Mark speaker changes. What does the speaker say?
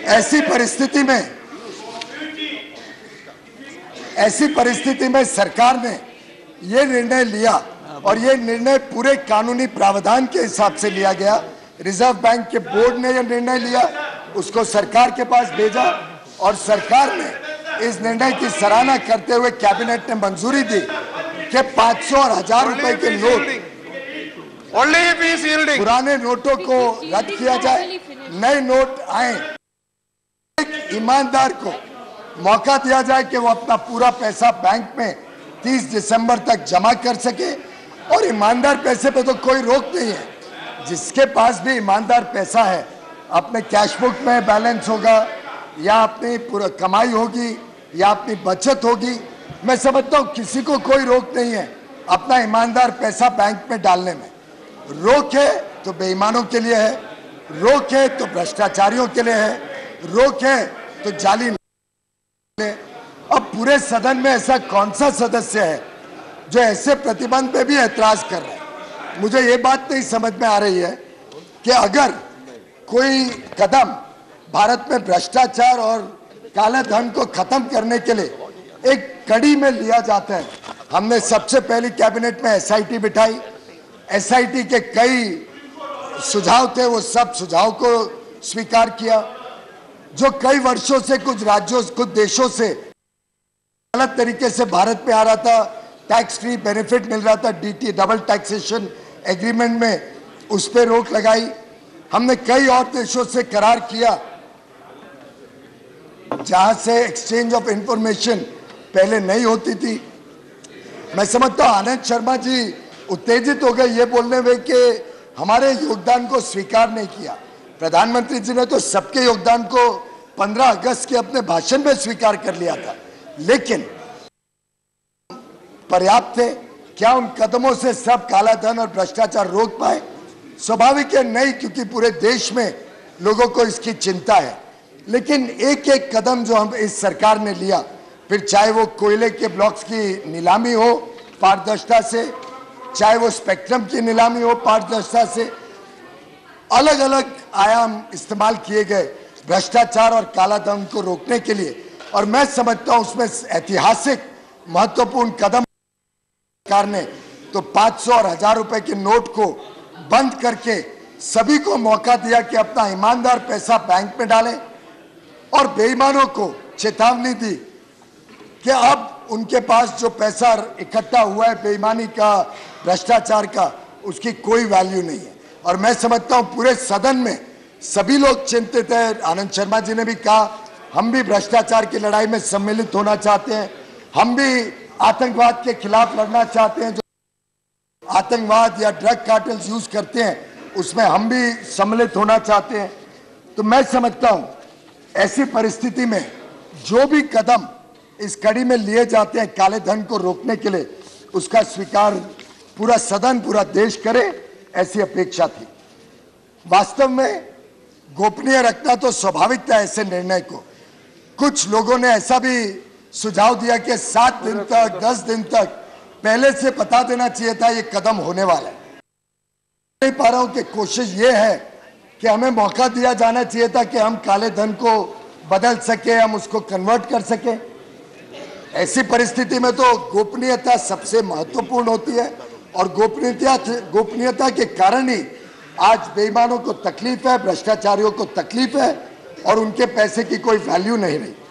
Speaker 1: ऐसी परिस्थिति में सरकार ने ये निर्णय लिया और ये निर्णय पूरे कानूनी प्रावधान के हिसाब से लिया गया। रिजर्व बैंक के बोर्ड ने यह निर्णय लिया, उसको सरकार के पास भेजा और सरकार ने इस निर्णय की सराहना करते हुए कैबिनेट ने मंजूरी दी कि 500 और 1000 रुपए के नोट, पुराने नोटों को रद्द किया जाए, नए नोट आए। एक ईमानदार को मौका दिया जाए कि वो अपना पूरा पैसा बैंक में 30 दिसंबर तक जमा कर सके। और ईमानदार पैसे पे तो कोई रोक नहीं है। जिसके पास भी ईमानदार पैसा है, अपने कैश बुक में बैलेंस होगा या अपनी पूरा कमाई होगी या अपनी बचत होगी, मैं समझता हूँ किसी को कोई रोक नहीं है अपना ईमानदार पैसा बैंक में डालने में। रोक है तो बेईमानों के लिए है, रोक है तो भ्रष्टाचारियों के लिए है, रोक है तो जाली। अब पूरे सदन में ऐसा कौन सा सदस्य है जो ऐसे प्रतिबंध पे भी ऐतराज कर रहा है? मुझे ये बात नहीं समझ में आ रही है कि अगर कोई कदम भारत में भ्रष्टाचार और काले धन को खत्म करने के लिए एक कड़ी में लिया जाता है। हमने सबसे पहली कैबिनेट में एसआईटी बिठाई, एसआईटी के कई सुझाव थे, वो सब सुझाव को स्वीकार किया। जो कई वर्षों से कुछ राज्यों, कुछ देशों से गलत तरीके से भारत में आ रहा था, टैक्स फ्री बेनिफिट मिल रहा था, डीटी डबल टैक्सेशन एग्रीमेंट में, उस पर रोक लगाई। हमने कई और देशों से करार किया जहां से एक्सचेंज ऑफ इंफॉर्मेशन पहले नहीं होती थी। मैं समझता हूं आनंद शर्मा जी उत्तेजित हो गए ये बोलने में कि हमारे योगदान को स्वीकार नहीं किया। प्रधानमंत्री जी ने तो सबके योगदान को 15 अगस्त के अपने भाषण में स्वीकार कर लिया था, लेकिन पर्याप्त थे क्या उन कदमों से सब काला धन और भ्रष्टाचार रोक पाए? स्वाभाविक है नहीं, क्योंकि पूरे देश में लोगों को इसकी चिंता है। लेकिन एक एक कदम जो हम इस सरकार ने लिया, फिर चाहे वो कोयले के ब्लॉक्स की नीलामी हो पारदर्शिता से, चाहे वो स्पेक्ट्रम की नीलामी हो पारदर्शिता से, अलग अलग आयाम इस्तेमाल किए गए भ्रष्टाचार और काला धन को रोकने के लिए। और मैं समझता हूं उसमें ऐतिहासिक महत्वपूर्ण कदम सरकार ने तो 500 और 1000 रुपए के नोट को बंद करके सभी को मौका दिया कि अपना ईमानदार पैसा बैंक में डालें, और बेईमानों को चेतावनी दी कि अब उनके पास जो पैसा इकट्ठा हुआ है बेईमानी का, भ्रष्टाचार का, उसकी कोई वैल्यू नहीं है। और मैं समझता हूं पूरे सदन में सभी लोग चिंतित हैं। आनंद शर्मा जी ने भी कहा हम भी भ्रष्टाचार की लड़ाई में सम्मिलित होना चाहते हैं, हम भी आतंकवाद के खिलाफ लड़ना चाहते हैं, जो आतंकवाद या ड्रग कार्टेल्स यूज करते हैं उसमें हम भी सम्मिलित होना चाहते हैं। तो मैं समझता हूं ऐसी परिस्थिति में जो भी कदम इस कड़ी में लिए जाते हैं काले धन को रोकने के लिए, उसका स्वीकार पूरा सदन, पूरा देश करे, ऐसी अपेक्षा थी। वास्तव में गोपनीय रखना तो स्वाभाविक था ऐसे निर्णय को। कुछ लोगों ने ऐसा भी सुझाव दिया कि 7 दिन तक, 10 दिन तक पहले से बता देना चाहिए था ये कदम होने वाला है। नहीं पा रहा हूं कि कोशिश ये है कि हमें मौका दिया जाना चाहिए था कि हम काले धन को बदल सके, हम उसको कन्वर्ट कर सके। ऐसी परिस्थिति में तो गोपनीयता सबसे महत्वपूर्ण होती है, और गोपनीयता के कारण ही आज बेईमानों को तकलीफ है, भ्रष्टाचारियों को तकलीफ है और उनके पैसे की कोई वैल्यू नहीं रही।